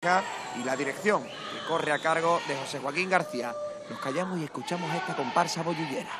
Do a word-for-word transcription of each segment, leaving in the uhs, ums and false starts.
música y la dirección, que corre a cargo de José Joaquín García. Nos callamos y escuchamos esta comparsa bollullera.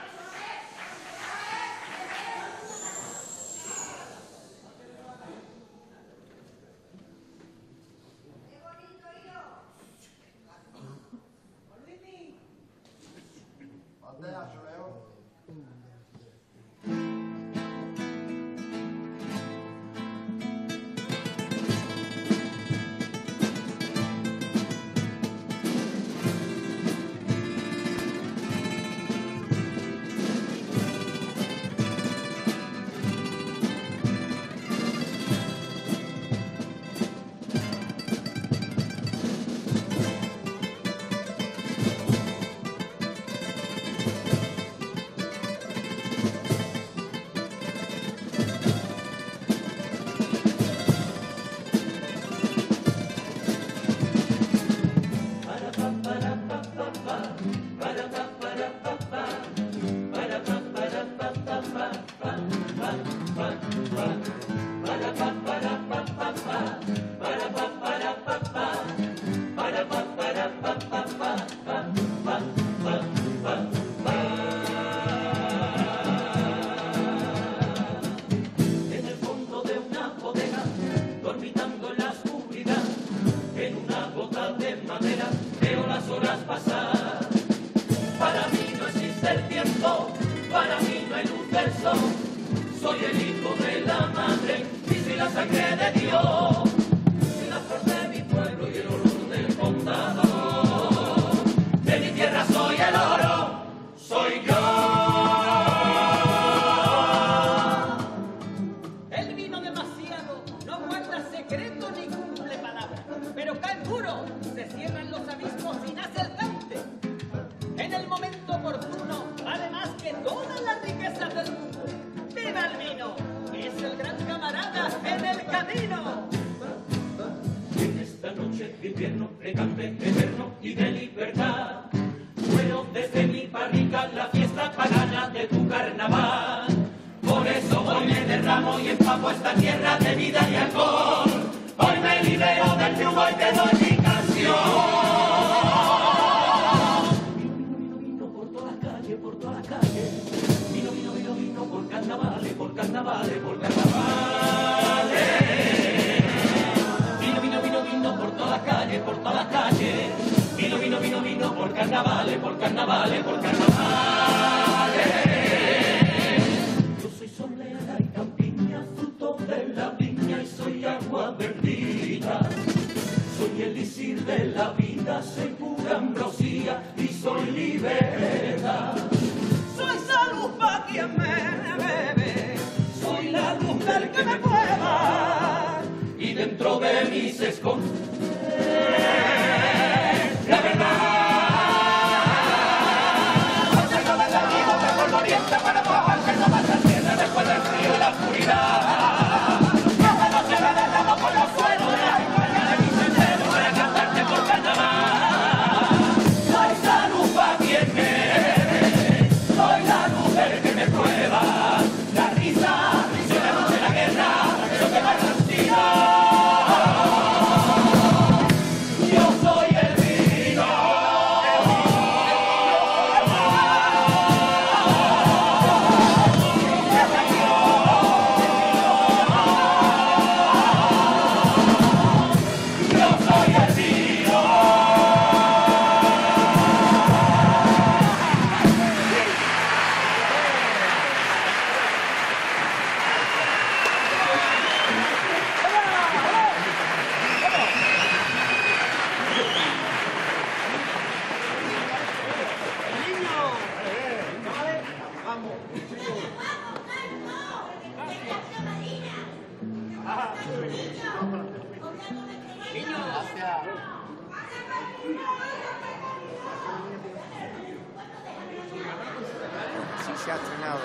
Así se ha estrenado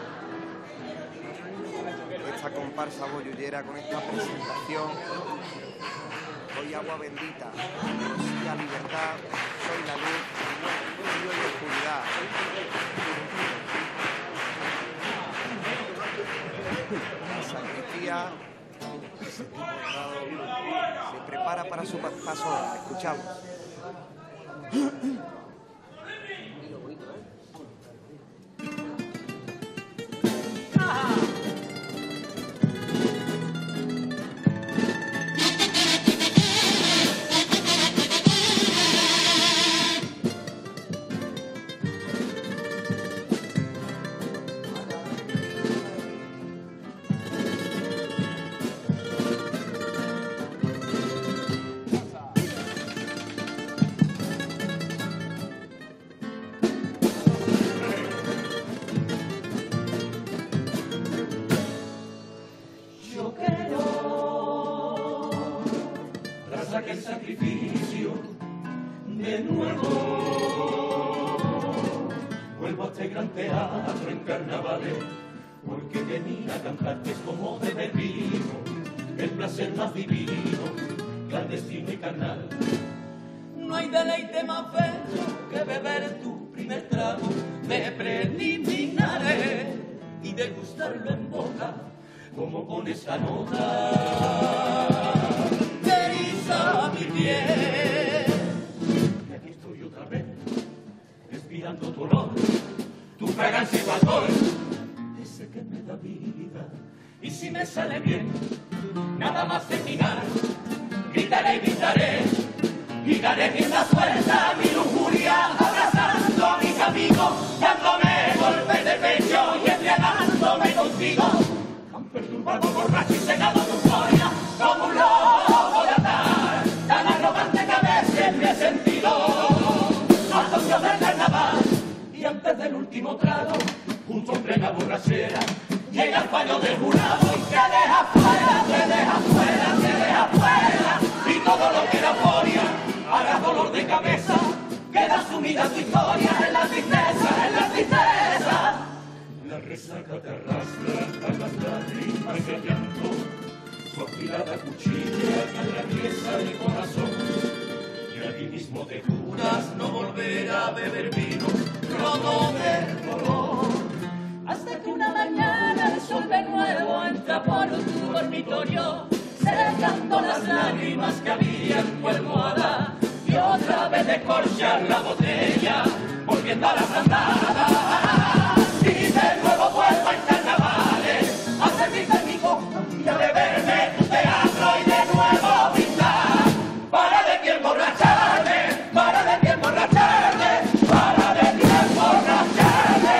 esta comparsa bollullera con esta presentación. Soy agua bendita, Rocía libertad, soy la luz, frío y oscuridad. La sacristía ese tipo dorado, se prepara para su pa paso. Escuchamos. El sacrificio de nuevo vuelvo a este gran teatro en carnavales, porque venir a cantarte es como beber vino, el placer más divino, clandestino y carnal. No hay deleite más bello que beber tu primer trago de preliminares y degustarlo en boca, como con esa nota mi piel. Y aquí estoy otra vez, respirando tu olor, tu fragancia y tu alcohol, ese que me da vida. Y si me sale bien, nada más terminar, gritaré y gritaré, y daré rienda suelta a mi lujuria, abrazando a mis amigos, dándome golpes de pecho y embriagándome contigo. Han perturbado, borracho y cegado tu gloria, como un lobo de atar, tan arrogante que a veces me he sentido al Dios del carnaval. Y antes del último trago, junto a plena borrachera, llega el paño del jurado y te deja fuera, te deja fuera, te deja fuera. Y todo lo que era euforia, haga dolor de cabeza, queda sumida tu historia en la tristeza, en la tristeza. La resaca te arrastra a las lágrimas y el llanto, su afilada cuchilla que atraviesa el corazón. Y allí mismo te juras no volver a beber vino, rodo del dolor. Hasta que una mañana el sol de nuevo entra por tu dormitorio, secando las lágrimas que había en tu almohada, y otra vez descorchar la botella, volviendo a las andadas. Y de nuevo vuelvo en carnavales a servirte mi copa y a beberme tu teatro y de nuevo brindar. Para de ti emborracharme, para de ti emborracharme, para de ti emborracharme.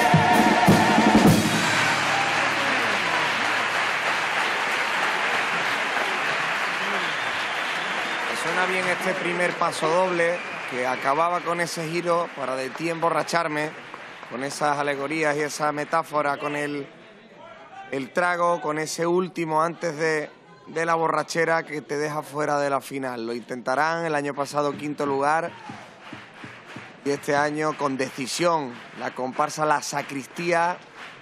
Suena bien este primer paso doble que acababa con ese giro para de ti emborracharme, con esas alegorías y esa metáfora con el, el trago, con ese último antes de, de la borrachera que te deja fuera de la final. Lo intentarán, el año pasado quinto lugar y este año con decisión la comparsa La Sacristía,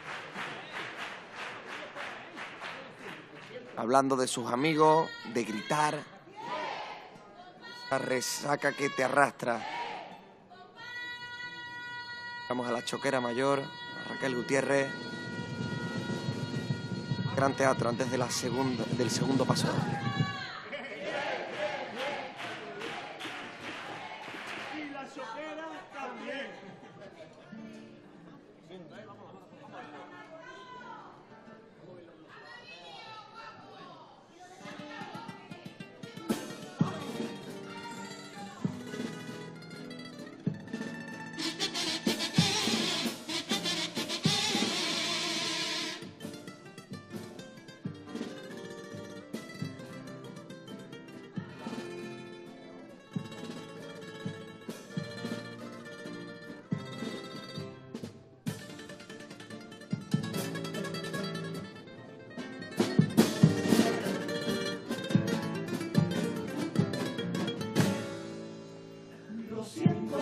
hablando de sus amigos, de gritar, la resaca que te arrastra. Vamos a la Choquera Mayor, a Raquel Gutiérrez. Gran teatro antes de la segunda, del segundo paso doble. Y la Choquera también. Lo siento,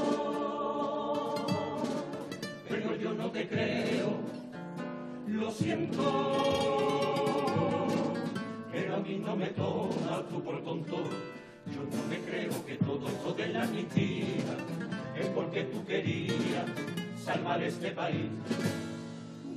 pero yo no te creo. Lo siento, pero a mí no me tomas tú por tonto. Yo no me creo que todo esto de la mentira es porque tú querías salvar este país.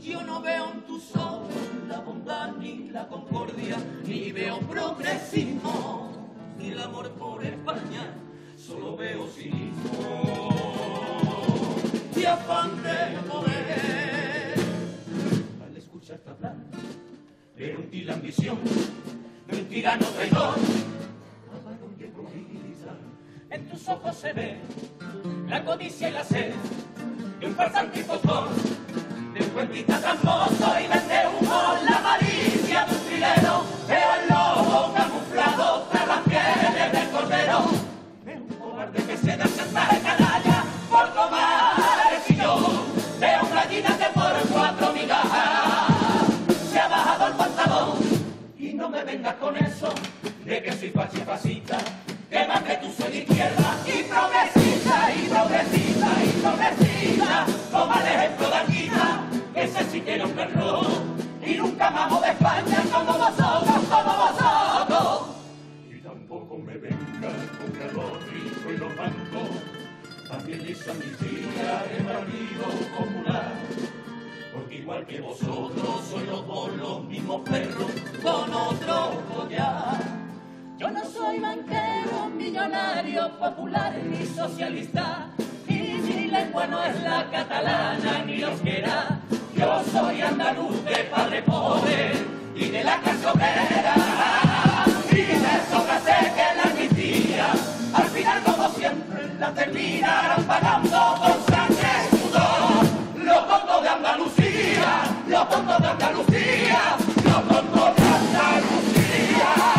Yo no veo en tus ojos la bondad ni la concordia, ni veo progresismo, ni el amor por España, solo veo cinismo y afán de poder. Al escucharte hablar, veo en ti la ambición de un tirano traidor, avaro y egoísta. En tus ojos se ve la codicia y la sed de un farsante impostor, de un cuentista tramposo y vende humo, la malicia de un trilero. Veo el lobo camuflado tras las pieles del cordero. Veo un cobarde que se da sentar en canalla por tomar el sillón. Veo una gallina que por cuatro migajas se ha bajado el pantalón. Y no me vengas con eso de que soy fascista, que más que tú soy de izquierda y progresista, y progresista, y progresista. Toma el ejemplo de Anguita, que ese sí que era un perro, y nunca mamó de España como vosotros, como vosotros. Y tampoco me vengas con que los ricos y los bancos también les amnistía el partido popular, porque igual que vosotros sois los dos los mismos perros con otro collar. Yo no soy banquero, millonario, popular ni socialista, y mi lengua no es la catalana ni la euskera. Yo soy andaluz de padre pobre y de la clase obrera, y de sobra sé que la amnistía al final, como siempre, la terminarán pagando con sangre y sudor los tontos de Andalucía, los tontos de Andalucía, los tontos de Andalucía.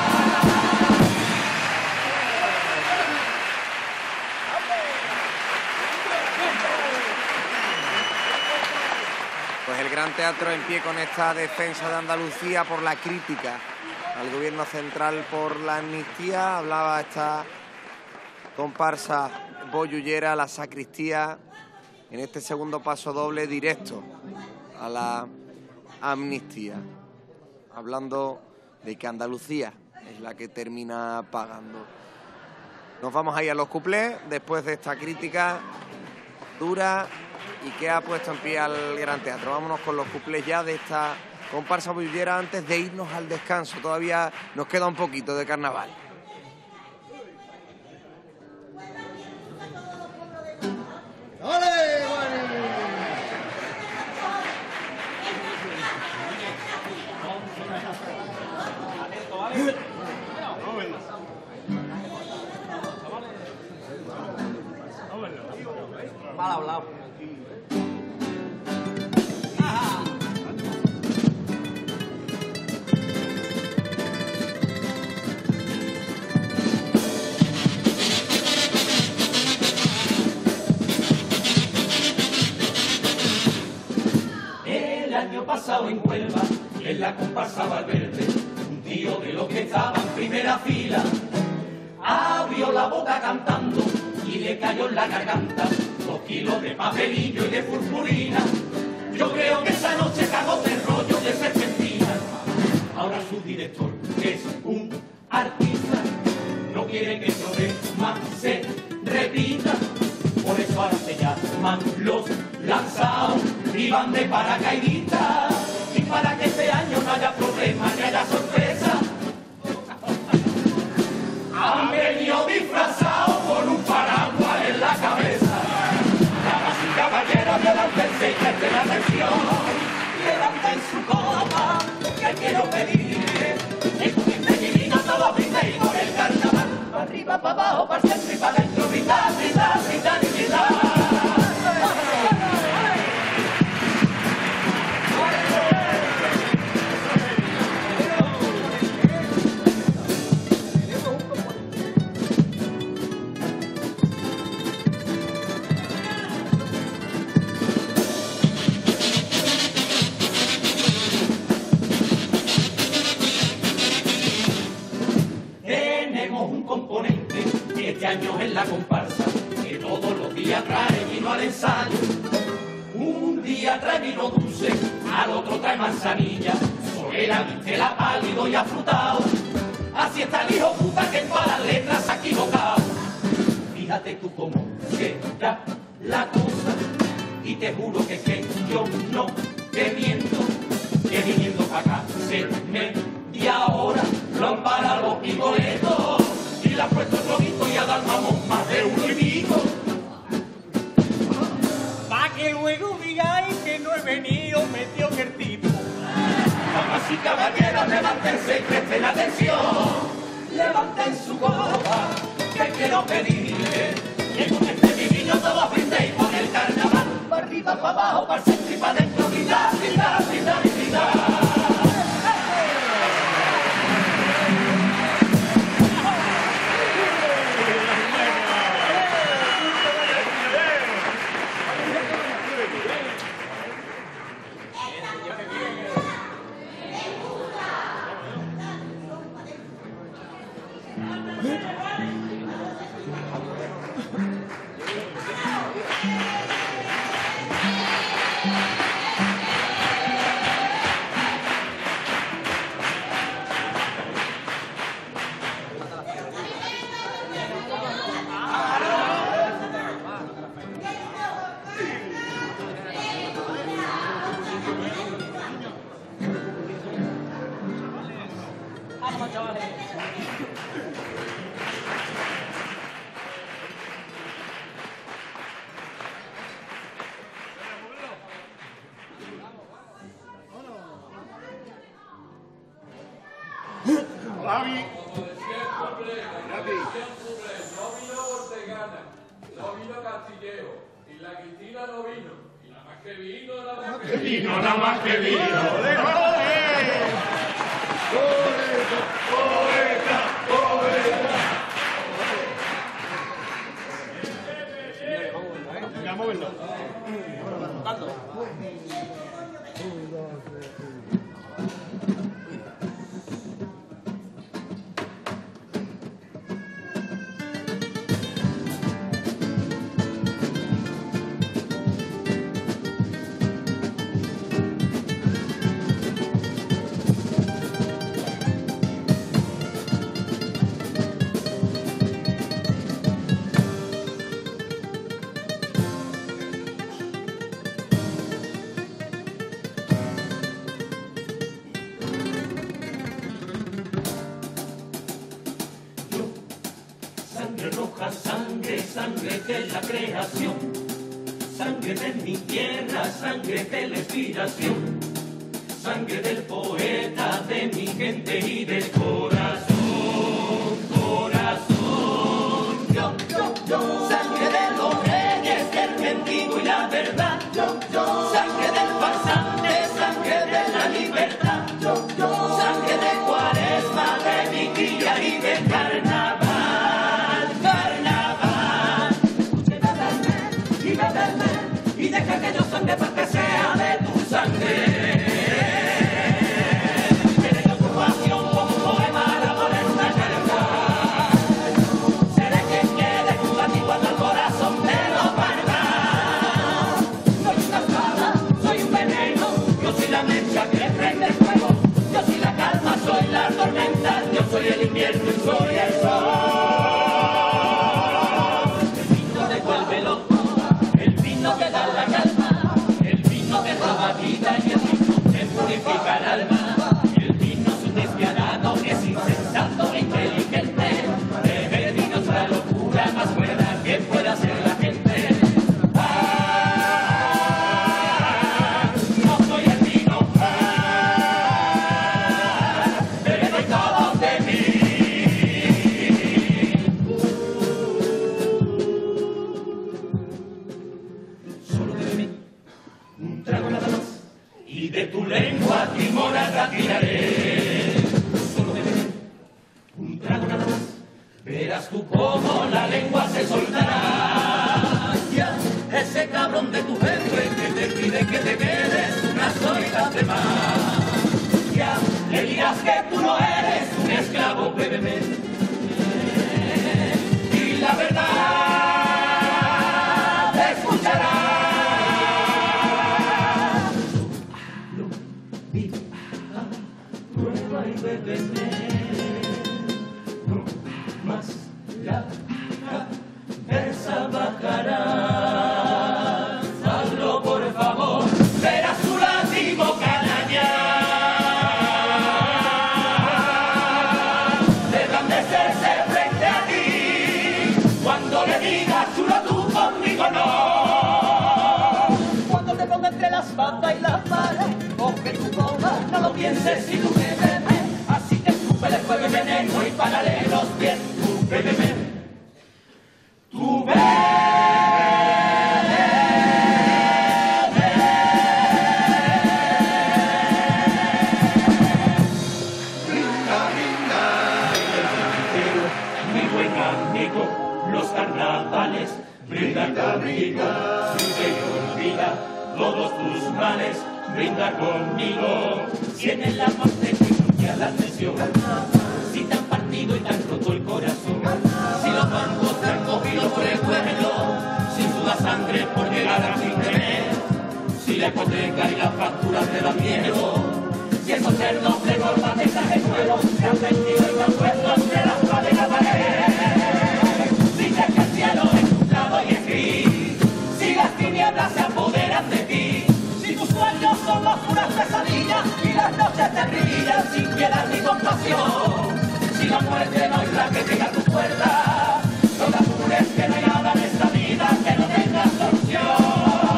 Pues el Gran Teatro en pie con esta defensa de Andalucía por la crítica al gobierno central por la amnistía. Hablaba esta comparsa boyullera, la sacristía, en este segundo paso doble directo a la amnistía, hablando de que Andalucía es la que termina pagando. Nos vamos ahí a los cuplés después de esta crítica dura y que ha puesto en pie al Gran Teatro. Vámonos con los cuplés ya de esta comparsa boyullera antes de irnos al descanso. Todavía nos queda un poquito de carnaval. ¡Ole, Mal hablado. El año pasado en Huelva, en la comparsa Valverde, un tío de los que estaba en primera fila abrió la boca cantando y le cayó en la garganta dos kilos de papelillo y de purpurina. Yo creo que esa noche cagó de rollo de serpentina. Ahora su director, que es un artista, no quiere que el problema se repita. Por eso ahora se llaman los lanzados y van de paracaidistas. Y para que este año no haya problema ni haya sorpresa, han venido disfrazados con un paraguas en la cabeza. Damas y caballeros, levántense y presten atención. Levanten su copa, que quiero pedir que con este divino todos brindéis por el carnaval. Pa' arriba, pa' abajo, pa' el centro y pa' dentro, brindar, brindar, brindar y brindar. Este año en la comparsa, que todos los días trae vino al ensayo. Un día trae vino dulce, al otro trae manzanilla, solera, vistela, pálido y afrutado. Así está el hijo puta que en todas las letras se ha equivocado. Fíjate tú cómo queda la cosa, y te juro que, que yo no yo pedí que con este divino todos brindéis por el carnaval, para arriba, para abajo, para el centro y para adentro, brindar, brindar, brindar y brindar. Javi. Como decía el pobre, como decía el pobre, no vino Ortegana, no vino Castillejo, y la Cristina no vino, y nada más que vino, nada más que vino, nada más que vino. Poeta, poeta, poeta. Venga, a moverlo. Sangre, sangre de la creación, sangre de mi tierra, sangre de la inspiración, sangre del poeta, de mi gente y del corazón, corazón. Yo, yo, yo, sangre de los reyes, del mendigo y la verdad. Yo, yo, sangre del farsante, sangre de la libertad. Yo, yo, sangre de Cuaresma, de mi guía y de carnaval. Y deja que yo sangre para que sea de tu sangre. Seré yo tu pasión como un poema de amor en una eternidad. Seré quien quede junto a ti cuando el corazón me lo parta. Soy una espada, soy un veneno, yo soy la mecha que prende el fuego. Yo soy la calma, soy la tormenta, yo soy el invierno y soy el sol. El vino devuelve loco, el vino que da la calma, el vino que roba vida y el vino que purifica el alma. El vino es un despiadado, es insensato e inteligente. Beber vino es la locura más buena que pueda hacer la gente. Ah, no soy el vino, ah, bebe todo de mí. Solo de mí, un trago nada más, y de tu lengua timorada tiraré. Solo de mí, un trago nada más, verás tú cómo la lengua se soltará. Ya, ese cabrón de tu jefe que te pide que te quedes unas horitas de más. Ya, le dirás que tú no eres un esclavo, bebé. Y la verdad te escuchará. Prueba y bébeme, no más la cabeza bajará. Hazlo por favor, verás tu látigo canalla. De reblandecerse frente a ti, cuando le digas chulo tú conmigo no. Cuando te ponga entre las patas y las palas, coge tu copa, no lo pienses si tú me bebes. Así que escúpele fuego y veneno y párale los pies, tú bébeme. conmigo los carnavales, brinda conmigo, y olvida todos tus males, brinda conmigo. Si en el amor te influye la tensión, si te han partido y te han roto el corazón, si los bancos te han cogido por el vuelo, si suda sangre por llegar a fin de mes, si la hipoteca y las facturas te dan miedo, si esos cerdos de gorda te traje nuevo, te han mentido y te han puesto entre las paredes y la pared. Dices que el cielo es tu lado y es gris, si las tinieblas se apoderan de ti, si tus sueños son oscuras pesadillas y las noches te brillan sin piedad ni compasión, si la muerte no es la que llega a tu puerta, no te apures que no hay nada en esta vida que no tenga solución.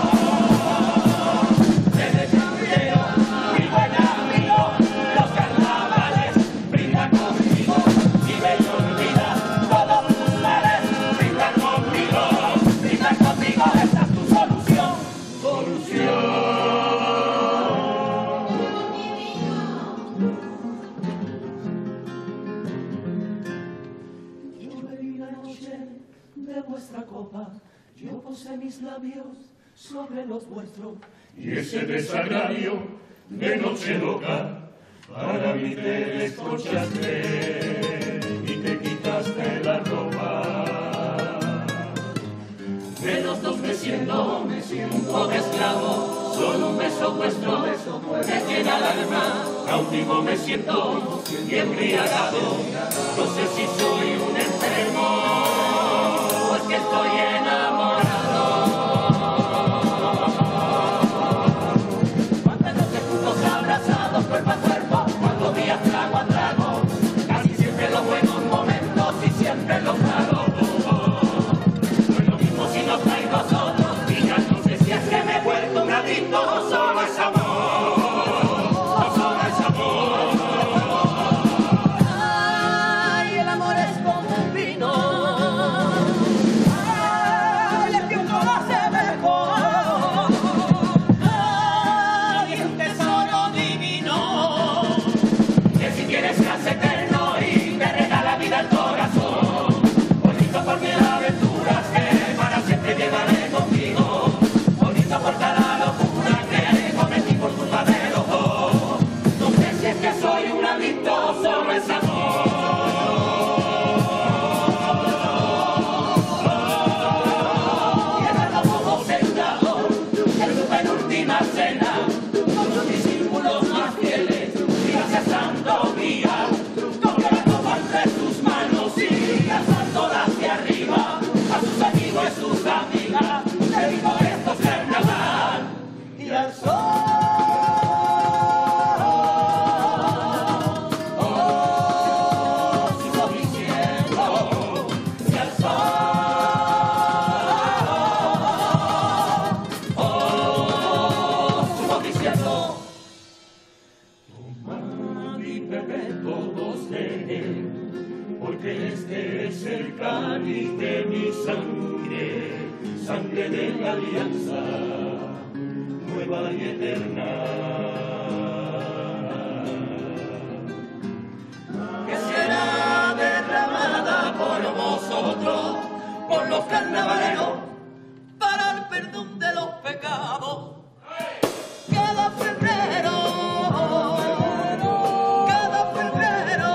Yo posé mis labios sobre los vuestros y ese desagravio de noche loca para mí te descorchaste y te quitaste la ropa. De los dos me siento, me siento un poco esclavo, solo un beso vuestro me llena el alma, cautivo me siento y embriagado, no sé si soy un enfermo o es que estoy enamorado. Cuántas noches juntos abrazados cuerpo a cuerpo, cuántos días trago a trago, casi siempre los buenos momentos y siempre los malos. No es lo mismo si no estáis vosotros y ya no sé si es que me he vuelto un adicto o solo es amor. Sangre de la alianza, nueva y eterna, que será derramada por vosotros, por los carnavaleros, para el perdón de los pecados. Cada febrero, cada febrero,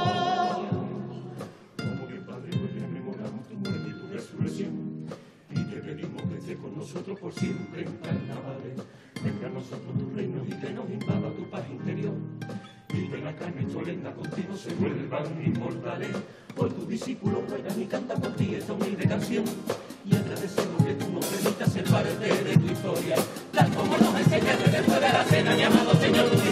como mi Padre, hoy rememoramos tu muerte y tu resurrección. Pedimos que esté con nosotros por siempre en carnavales. Venga a nosotros tu reino y que nos invada tu paz interior. Y que la carne cholenda contigo se vuelvan inmortales. Hoy tus discípulos juegan y cantan por ti esta humilde canción. Y agradecemos que tú nos permitas ser parte de tu historia. Tal como nos enseñaste después de la cena, mi amado Señor.